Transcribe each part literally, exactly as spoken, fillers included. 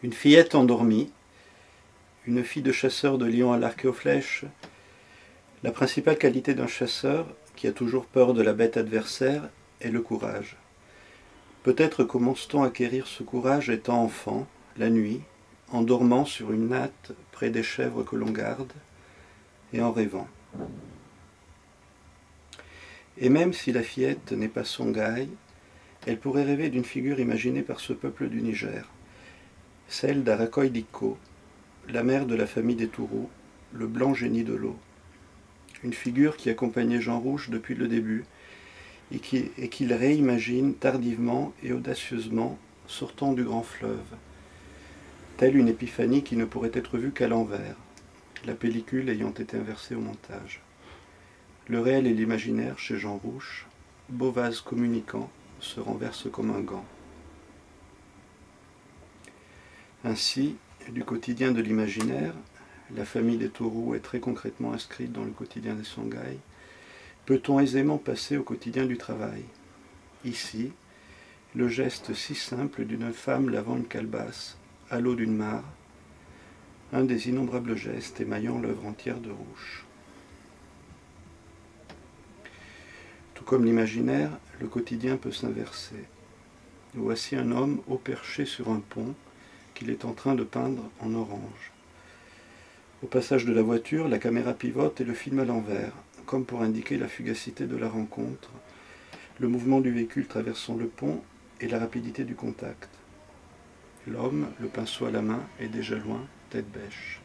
Une fillette endormie, une fille de chasseur de lion à l'arc et aux flèches. La principale qualité d'un chasseur, qui a toujours peur de la bête adversaire, est le courage. Peut-être commence-t-on à acquérir ce courage étant enfant, la nuit, en dormant sur une natte près des chèvres que l'on garde, et en rêvant. Et même si la fillette n'est pas Songhai, elle pourrait rêver d'une figure imaginée par ce peuple du Niger, celle d'Arakoy Dikko, la mère de la famille des Tourous, le blanc génie de l'eau. Une figure qui accompagnait Jean Rouch depuis le début et qu'il et qu'il réimagine tardivement et audacieusement sortant du grand fleuve, telle une épiphanie qui ne pourrait être vue qu'à l'envers, la pellicule ayant été inversée au montage. Le réel et l'imaginaire chez Jean Rouch, beau vase communicant, se renverse comme un gant. Ainsi, du quotidien de l'imaginaire, la famille des Tourous est très concrètement inscrite dans le quotidien des Songhai, peut-on aisément passer au quotidien du travail. Ici, le geste si simple d'une femme lavant une calebasse à l'eau d'une mare, un des innombrables gestes émaillant l'œuvre entière de Rouch. Tout comme l'imaginaire, le quotidien peut s'inverser. Voici un homme haut perché sur un pont qu'il est en train de peindre en orange. Au passage de la voiture, la caméra pivote et le filme à l'envers, comme pour indiquer la fugacité de la rencontre, le mouvement du véhicule traversant le pont et la rapidité du contact. L'homme, le pinceau à la main, est déjà loin, tête bêche.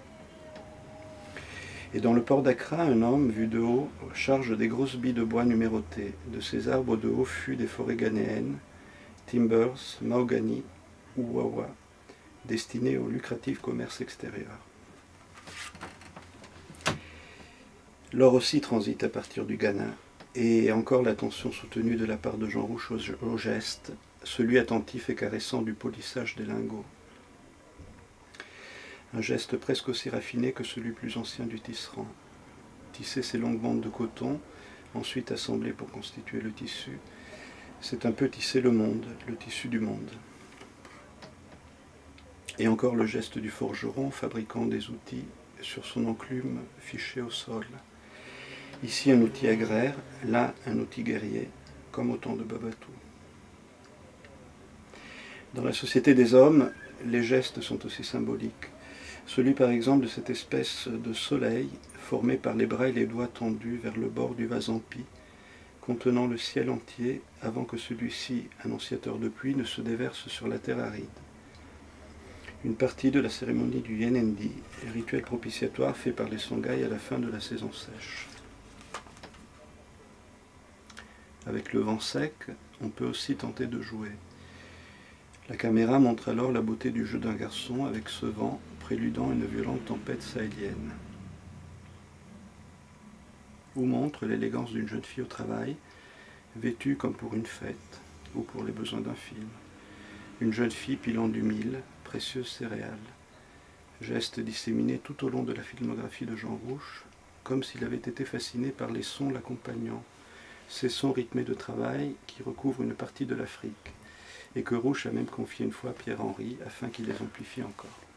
Et dans le port d'Accra, un homme, vu de haut, charge des grosses billes de bois numérotées, de ces arbres de haut fût des forêts ghanéennes, timbers, mahogany ou wawa, destinés au lucratif commerce extérieur. L'or aussi transite à partir du Ghana, et encore l'attention soutenue de la part de Jean Rouch au, au geste, celui attentif et caressant du polissage des lingots. Un geste presque aussi raffiné que celui plus ancien du tisserand. Tisser ces longues bandes de coton, ensuite assemblées pour constituer le tissu, c'est un peu tisser le monde, le tissu du monde. Et encore le geste du forgeron, fabriquant des outils sur son enclume fiché au sol. Ici un outil agraire, là un outil guerrier, comme au temps de Babatou. Dans la société des hommes, les gestes sont aussi symboliques. Celui par exemple de cette espèce de soleil formé par les bras et les doigts tendus vers le bord du vase empi, contenant le ciel entier avant que celui-ci, annonciateur de pluie, ne se déverse sur la terre aride. Une partie de la cérémonie du Yenendi, rituel propitiatoire fait par les Songhai à la fin de la saison sèche. Avec le vent sec, on peut aussi tenter de jouer. La caméra montre alors la beauté du jeu d'un garçon avec ce vent préludant une violente tempête sahélienne. Ou montre l'élégance d'une jeune fille au travail, vêtue comme pour une fête ou pour les besoins d'un film. Une jeune fille pilant du mil, précieuse céréale. Geste disséminé tout au long de la filmographie de Jean Rouch, comme s'il avait été fasciné par les sons l'accompagnant, ces sons rythmés de travail qui recouvrent une partie de l'Afrique, et que Rouch a même confié une fois à Pierre Henry afin qu'il les amplifie encore.